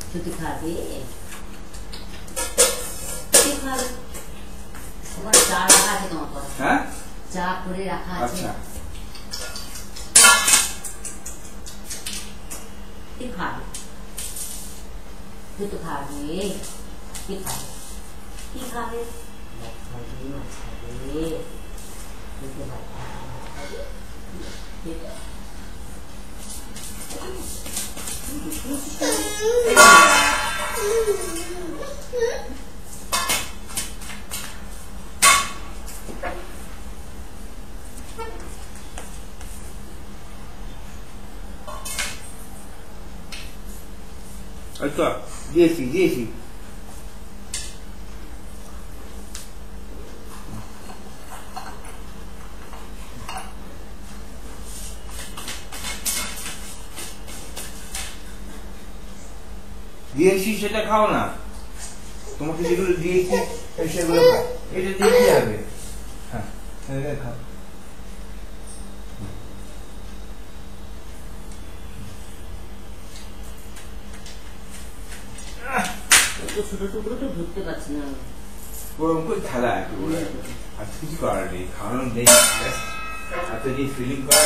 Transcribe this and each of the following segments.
তুই তো খাবি তুই খাবি তোমার চা রাখা আছে তোমার পর হ্যাঁ চা করে রাখা আছে আচ্ছা তুই খাবি তুই তো খাবি তুই খাবি কি খাবে খাবি মাছ খাবে তুই তো ভাত খাবি अच्छा दिएছি दिएছি দিয়েছি সেটা খাও না তোমাকে যেগুলো দিয়েছি সেগুলো খাও এটা দিয়ে কি হবে হ্যাঁ এটা খাও ছোট টুকরো তো ধরতে পারছি না ওরকম করে খেলা আর কিছু করার নেই খাওয়ানোর নেই এত যে ফিলিং করা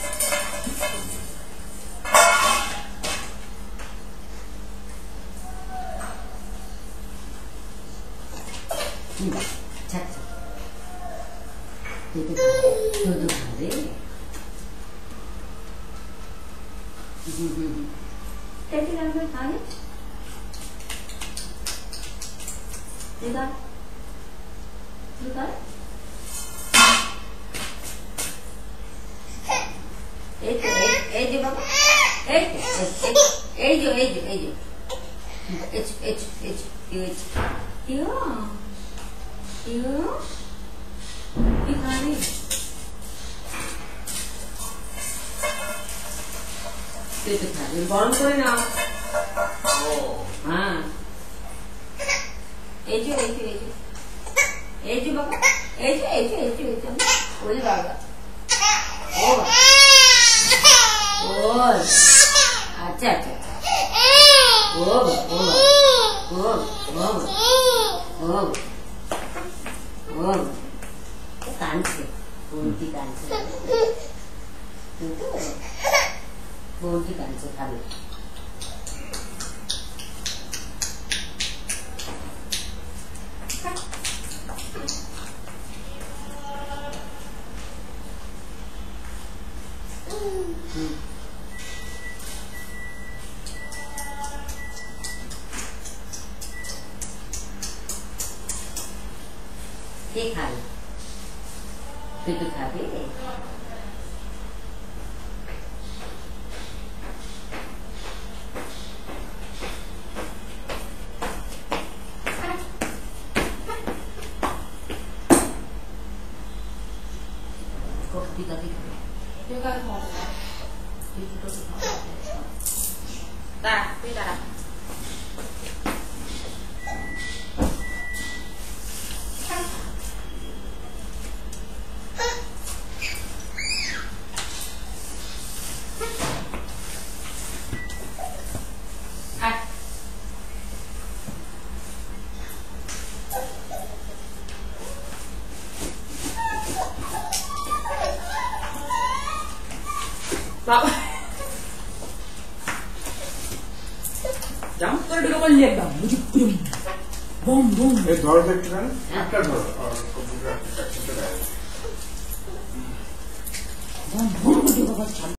গরম করে নাও হ্যাঁ এই যে বাবা এই যে ওই বাবা ও আচ্ছা আচ্ছা ও কাঁদছে বলতি কাঁদছে বলতি কাঁদছে খাবে কে খাবে তুই তো খাবি জাম্প করে ঢুকে পড়লি একদম বুম বুম এই ধরো দেখতে একটা ধরো বুম বুম ঢুকে পড়ছে